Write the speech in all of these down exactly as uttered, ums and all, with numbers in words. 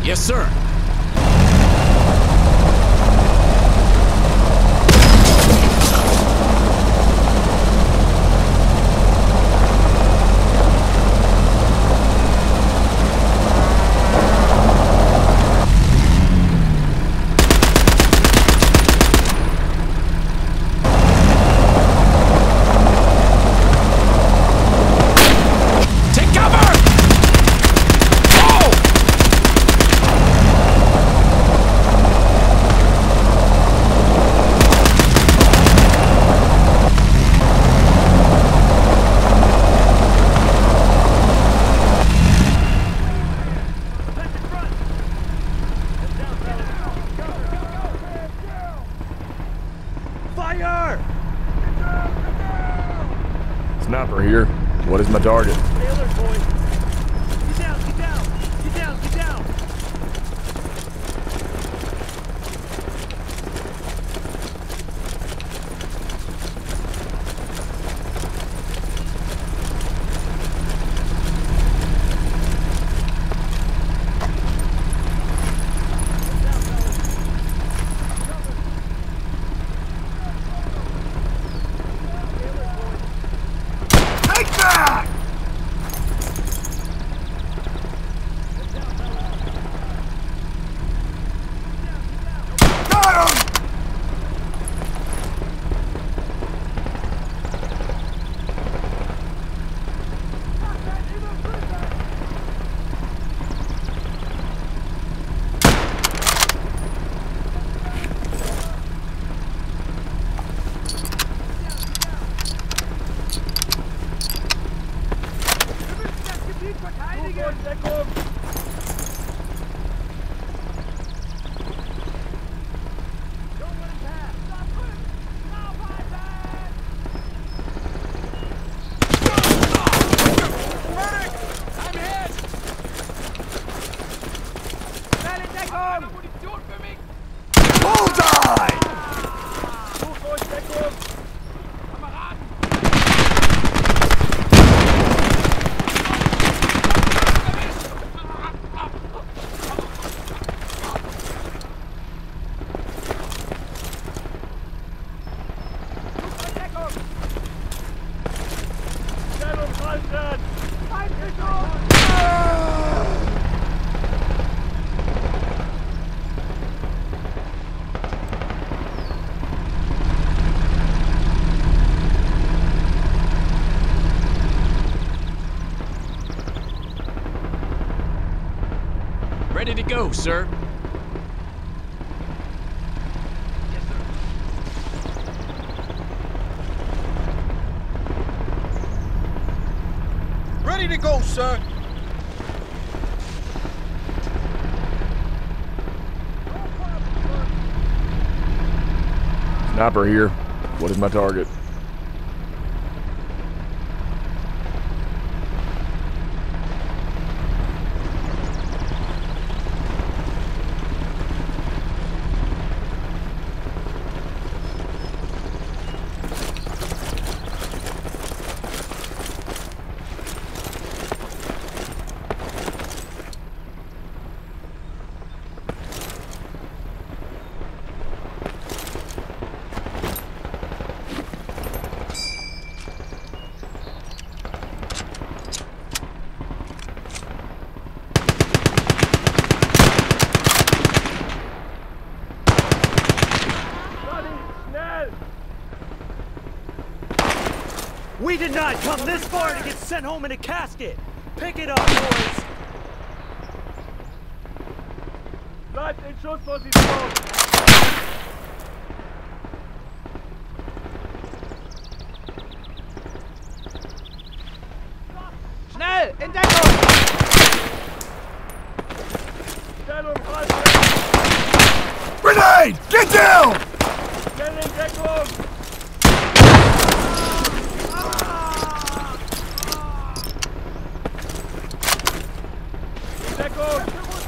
Yes, sir. Sniper here. What is my target? Stay alert, boys. Get down, get down, get down, get down. Take that! Got him! Bullseye! Ready to go, sir. Yes, sir. Ready to go, sir. Sniper here. What is my target? We did not come this far to get sent home in a casket. Pick it up, boys. Bleibt in Schussposition. Schnell, in Deckung! Stellung frei. Grenade! Get down! Schnell in Deckung. Deckung!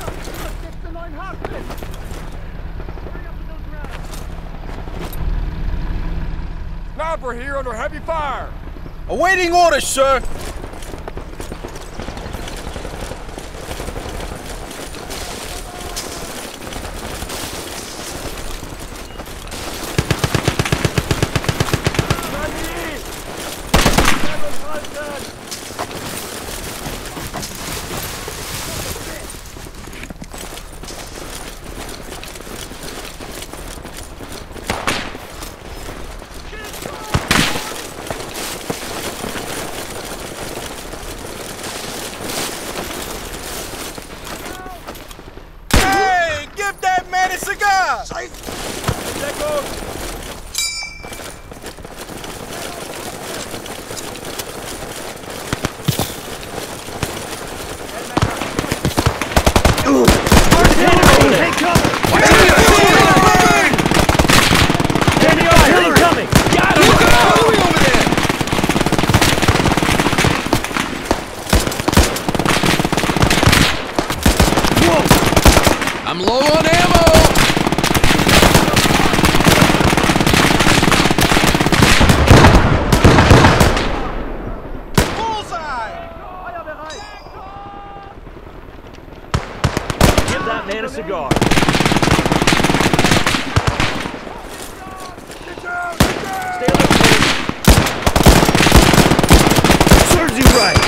Sniper here under heavy fire! Awaiting orders, sir! I'm low on ammo! Give that man a cigar. Stay alert, please. Serves you right.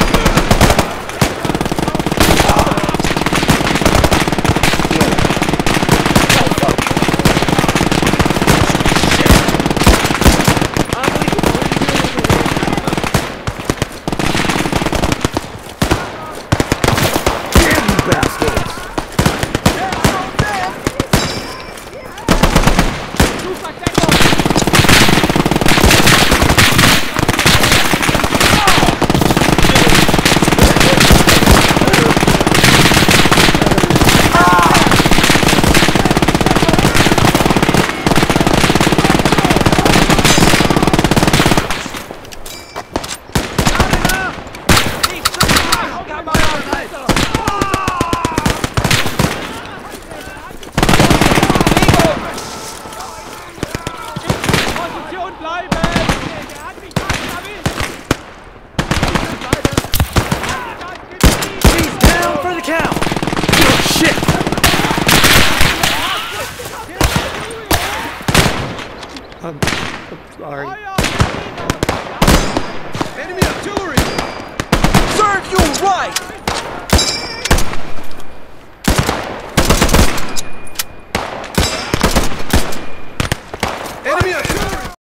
I'm, I'm sorry. Enemy artillery! Serve you right!